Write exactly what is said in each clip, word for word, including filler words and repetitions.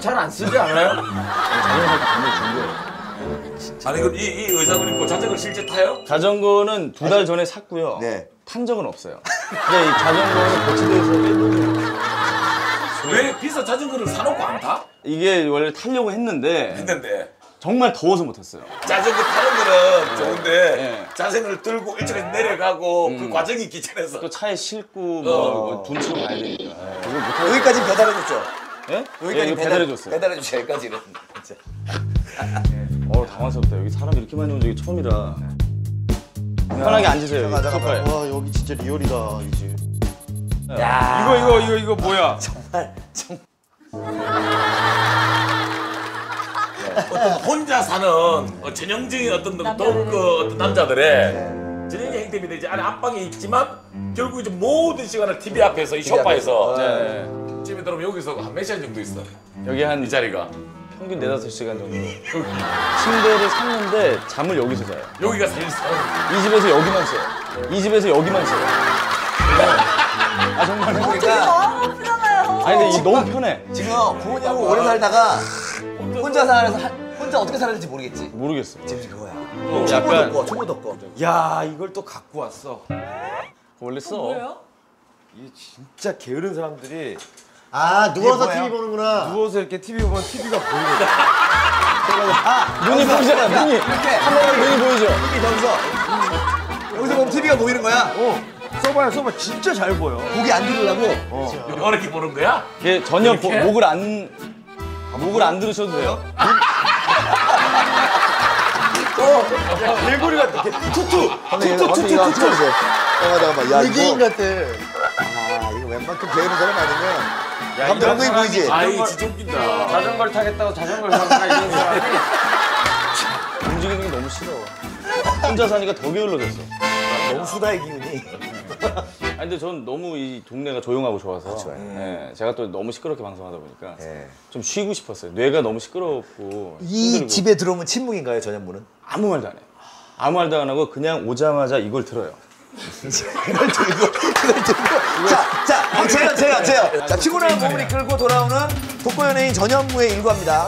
잘 안 쓰지 않아요? 아니 그럼 이, 이 의상을 입고 자전거 실제 타요? 자전거는 두 달 전에 샀고요. 네. 탄 적은 없어요. 근데 이 자전거는 거치대에서 일본에 왜 비싼 자전거를 사놓고 안 타? 이게 원래 타려고 했는데 했는데 정말 더워서 못 탔어요. 자전거 타는 거는 좋은데 네. 자전거를 들고 일찍 내려가고 음. 그 과정이 귀찮아서 또 차에 싣고 뭐 돈 치고 가야 되니까. 그걸 못 하겠어요. 여기까지 배달해줬죠? 예? 여기까지 예, 이거 배달해줬어요. 배달해줬죠, 여기까지는. 진짜. 어 당황스럽다. 여기 사람 이렇게 많이 온 적이 처음이라. 편하게 앉으세요. 여기 잠깐만, 소파에. 와, 여기 진짜 리얼이다, 이 집. 야 이거 이거 이거 이거 뭐야? 정말, 정 어떤 혼자 사는 어, 전형적인 어떤 동, 그, 어떤 남자들의 전형적인 행태입니다. 이제 안에 안방에 있지만 결국 이제 모든 시간을 티비 앞에서 이 소파에서 네. 집에 들어오면 여기서 한 몇 시간 정도 있어? 여기 한 이 자리가 평균 네다섯 시간 정도. 침대를 샀는데 잠을 여기서 자요. 여기가 사실상 이 집에서 여기만 써요. 이 집에서 여기만 써요. 아 정말. 그러니까 너무 아프잖아요. 아니 근데 이 너무 편해. 지금 부모님하고 오래 살다가 혼자 살아서 하- 혼자 어떻게 살아야 될지 모르겠지. 모르겠어. 지금 그거야. 약간 초보 덮고, 초보 덮고. 야 이걸 또 갖고 왔어. 원래 써. 뭐예요? 이게 진짜 게으른 사람들이 아, 누워서 뭐예요? 티비 보는구나. 누워서 이렇게 티비 보면 티비가 보이는 거야. 아, 눈이 보이잖아. 눈이. 이렇게. 한 번에 눈이 보이죠. 티비 여기서. 여기서 보면 티비가 보이는 거야. 어, 써봐요, 써봐. 진짜 잘 보여. 고기 안 들으려고. 어. 어렵게 보는 거야? 이게 전혀 보- 이렇게? 목을 안 목을 안 들으셔도 돼요. 개구리 같아. 개- 투투. 투투투투투. 잠깐만, 잠깐만. 야, 이거. 같아. 아, 이거 웬만큼 게으른 사람 아니면. 야, 감독 이런 엉덩이 사람이 보이지? 아이 진짜 웃긴다. 자전거를 타겠다고 자전거를 사니까 이런 사람이. 움직이는 게 너무 싫어. 혼자 사니까 더 게을러졌어. 너무 수다의 기운이. 아니 근데 전 너무 이 동네가 조용하고 좋아서. 좋아요. 예, 제가 또 너무 시끄럽게 방송하다 보니까 네. 좀 쉬고 싶었어요. 뇌가 너무 시끄럽고 이 힘들고. 집에 들어오면 침묵인가요, 전현무는? 아무 말도 안 해요. 아무 말도 안 하고 그냥 오자마자 이걸 들어요. 그걸 들고, 그걸 들고. 자, 자, 제가, 제가, 제가. 자, 피곤한 몸을 이끌고 돌아오는 독보 연예인 전현무의 일과입니다.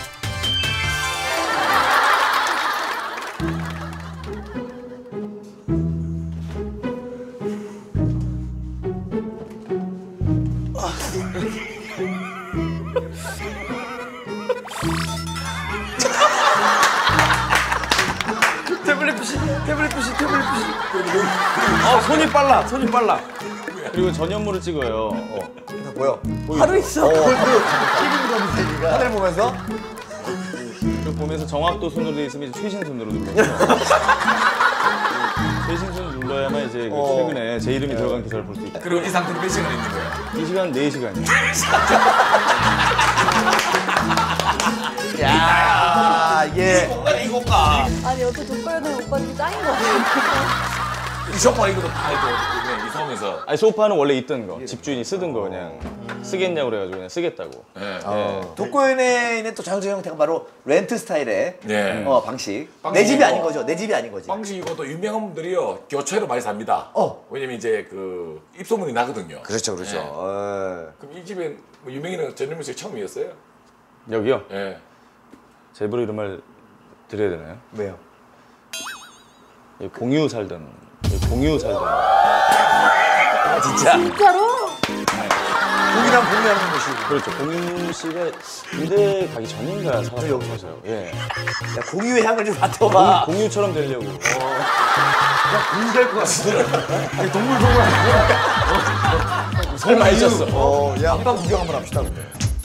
태블릿 피씨, 태블릿 피씨, 태블릿 피씨. 어, 손이 빨라, 손이 빨라. 그리고 전현무를 찍어요. 어. 뭐요? 바로 있어. 어, 티비 하늘 보면서? 그 보면서 정확도 순으로 돼 있으면 이제 최신 순으로 눌러요. 최신 순 눌러야만 이제 그 어. 최근에 제 이름이 들어간 기사를 볼 수 있다. 그리고 이 상태로 몇 시간 있는 거야? 이 시간 네 시간이요. 야, 이게. 공간에 이 공간. 아니 어떻게 독보연의 오빠님이 짱인 거 같아요. 이 소파 이것도 다 해도 그냥 이사오면서. 아니 소파는 원래 있던 거. 집주인이 쓰던 거 그냥 쓰겠냐고 그래가지고 그냥 쓰겠다고. 네. 어. 독보 연예인의 또 자유적 형태가 바로 렌트 스타일의 네. 어, 방식. 방식. 내 집이 아닌 거죠. 내 집이 아닌 거지. 방식 이것도 유명한 분들이요 교체로 많이 삽니다. 어. 왜냐면 이제 그 입소문이 나거든요. 그렇죠, 그렇죠. 네. 어. 그럼 이 집에 뭐 유명인은 전현무 씨 처음이었어요? 여기요? 예. 제 입으로 이런 말 드려야 되나요? 왜요? 이 공유 살던 이 공유 살던 아, 진짜? 진짜로? 공이랑 공유하는 것이고. 그렇죠. 공유 씨가 군대 가기 전인가 살았던 여기 거죠. 예. 야, 공유의 향을 좀 맡아봐. 공, 공유처럼 되려고. 공될 것 같아. 아니, 동물 보고 하는 설마 잊었어. 어, 야, 한방 구경 한번 합시다, 근데.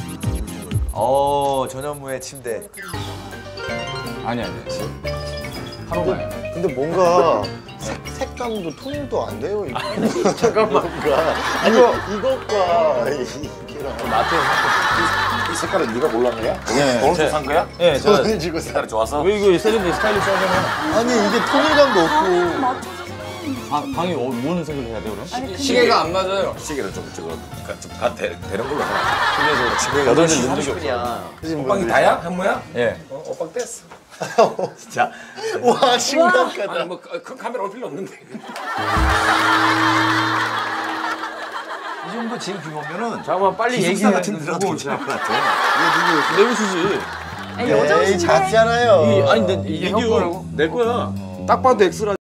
어, 전현무의 침대. 아니 아니. 하루 만에. 근데 뭔가 색, 색감도 통일도 안 돼요 이거. 잠깐만 뭔가 아니 이것과 이게랑 마트에서 이 색깔은 네가 몰랐는 거야? 네, 돈을 제- 준 산 거야? 예, 제가 돈을 주고 사. 색깔이 좋아서? 왜 이거 세련돼 스타일리시 하잖아. 아니 이게 통일감도 없고 맞춰주세요. 방, 방이 어, 뭔 색을 해야 돼 그럼? 아니 근데 시계가 안 맞아요. 시계를 좀 저거 좀 가, 되, 되는 걸로 하나. 집에 여덟 시 넣는 게 삼십 분이야. 옷방이 다야? 현무야? 예. 어, 옷방 뗐어. 진짜. 와 심각하다. 아니 뭐 큰 카메라 올 필요 없는데. 이 정도 제 규모면은 잠깐만 빨리 기숙사 얘기해. 같은 데라도 괜찮을 것 같아. 내 우수지. 아니, 요정 에이 신데 작잖아요. 아니 내 이게 이게 형 거라고? 내 거야. 딱 봐도 X라.